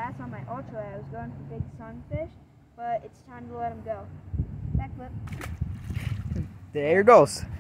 bass on my ultralight. I was going for big sunfish, but it's time to let them go. Backflip. There goes.